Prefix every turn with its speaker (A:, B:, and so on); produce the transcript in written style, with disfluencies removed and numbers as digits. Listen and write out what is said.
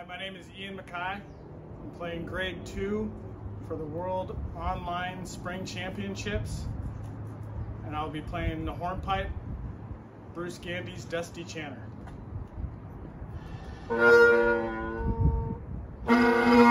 A: my name is Iain Mackay. I'm playing Grade 2 for the World Online Spring Championships, and I'll be playing the Hornpipe, Bruce Gandy's Dusty Chanter.